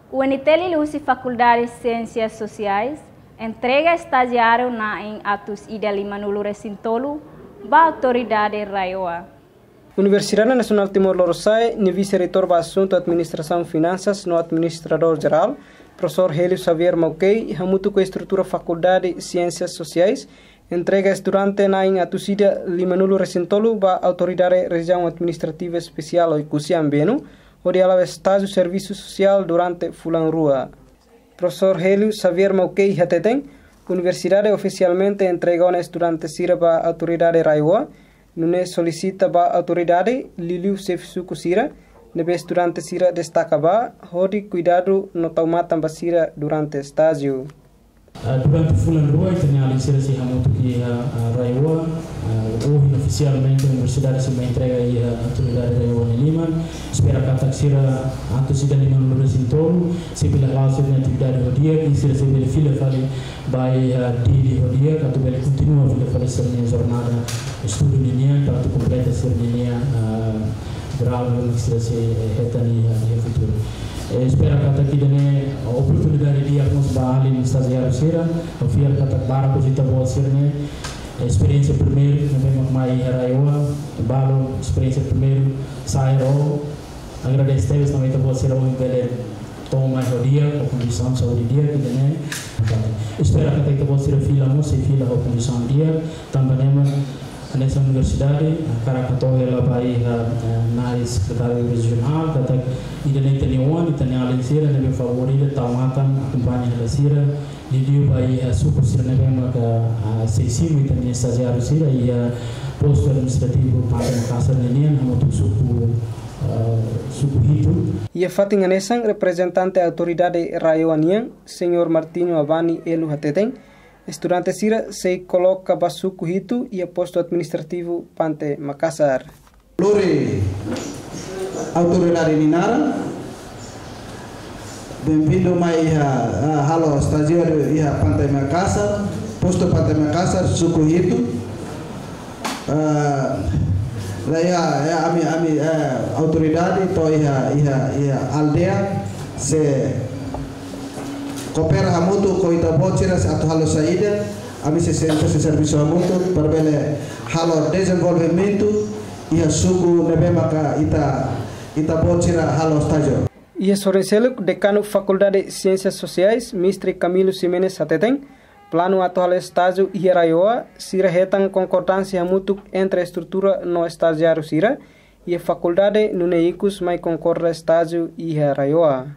O UNITEL usa Faculdade de Ciências Sociais, entrega estagiário em atos ida lima nulu recintolo, ba autoridade raioa. Universidade Nacional Timor-Leste, ni vice-reitor ba assunto administração e finanças no administrador geral, professor Hélio Xavier Mauquei, hamutu com a estrutura Faculdade de Ciências Sociais, entrega estudante na em atusida lima nulu recintolo ba autoridade região administrativa especial o Cusiambeno, onde ela estágio serviço social durante fulan rua. Professor Hélio Xavier Mauquei Hateten, universidade oficialmente entregou a estudante sira ba autoridade raioa, nune solicita ba autoridade Liliu Sefsuku sira, nebe estudante sira destaca ba, hodi cuidado no taumatan ba sira durante estágio. Durante fulan rua, tenho sira si hamutu ki raioa, hoje oficialmente a universidade se entrega aí a autoridade raioa em Lima, espera que sira antes de Lima no Recintolo, se pela base de atividade rodia, e sira se pela fila fale vai di rodia, que tu continua a fila fale ser jornada estudo linha, tanto completa ser linha grau que sira se retani a futuro. Espero que aqui dene oportunidade de alguns bahali no estagiário sira, o fiel que bara posita boa ser né, experiência primeiro, também mais raioa, balo experiência primeiro, sairo, agradeço teves também que boa ser o embele tom mais o dia, a condição de saúde dia que dene, espero que boa ser fila moça e fila a condição dia, também nessa universidade, cara que ela vai na secretaria regional, que ele tem um tem a liceira, ele favorita, taumatan, acompanha a liceira, ele vai suco ser nevema que seisimo e tem estagiário sira e posto administrativo para a casa neném, muito suco hito. E a fatinha nessa representante da autoridade raioanian, senhor Martinho Avani Elu Hateten, estudante sira se coloca basuku hitu e a posto administrativo Pante Makassar. Lore autoridade Ninara, bem-vindo mais a halo estagiário e a Pante Makassar, posto Pante Makassar suku hitu. A autoridade to ia aldeia se coopera hamutu ko ita botiras atau halo saída, a mim se serviço hamutu para bele halo desenvolvimento e a suku nebe maka ita botira halo estágio. E Sorenselo, decano Faculdade de Ciências Sociais, Mestre Camilo Ximenes Hateten, plano atual estágio e raioa, sira retan concordância hamutu entre a estrutura no estagiário sira e a faculdade no neicus mai concorda estágio e raioa.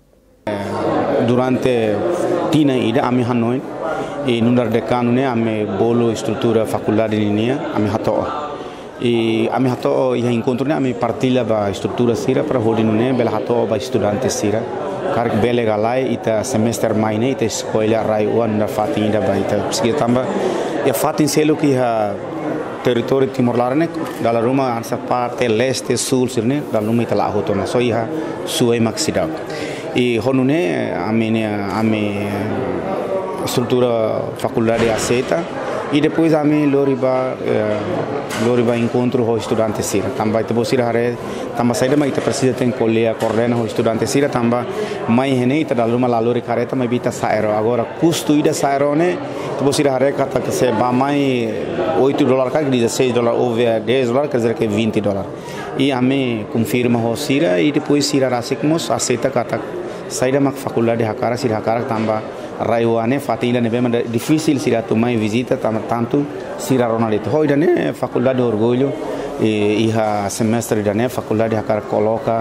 Durante tina ida ami Hanoi e nundar decano ne ami bolo estrutura faculdade ninia ami hato e ami hato ia encontro ne ami partilha ba estrutura sira para hodino ne bela hato ba estudante sira kar bele galai ita semester maine ita escola raioa nundar fatin ida ba ita psikir tamba e fatin selo ki ha território Timor-Leste dalla Roma ansa parte leste sul sirne dalla Roma ita la hotona so iha suai maxida e honune ame estrutura faculdade aceita e depois ame loriba encontro o estudante sira tamba ite bosira hare tamba saída mai ite precisa tem colega coordena o estudante sira tamba mai heneita da luma la lori careta mai bita saero agora custo ida saerone ite bosira hare kata que se ba mai $8 cá $16 ou $10 quer dizer que $20 e ame confirma o sira e depois sira rasikmos aceita kata saída mak faculdade hakara sira hakara tamba raiwane fatila ne bema difícil sira tomai visita tanto sira ronalito hoida ne faculdade orgulho e iha semestre da ne faculdade hakara coloca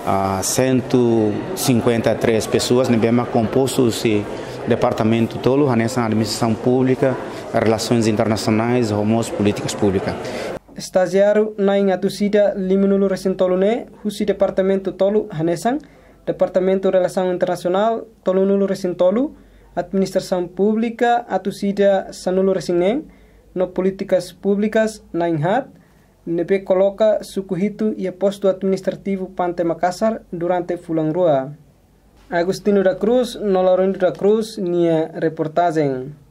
153 pessoas ne bema composto se departamento tolo hanessa administração pública relações internacionais homos políticas públicas. Estagiário na ingatusida liminulu recintolo ne husi departamento tolo hanesan Departamento de Relação Internacional, Tolunulu Recintolu, Administração Pública, Atusida Sanulu Resinen, no Políticas Públicas, na INHAT, nebe coloca sukuhitu e posto administrativo Pante Makassar durante fulan rua. Agustino da Cruz, Nolorindo da Cruz, nia reportagem.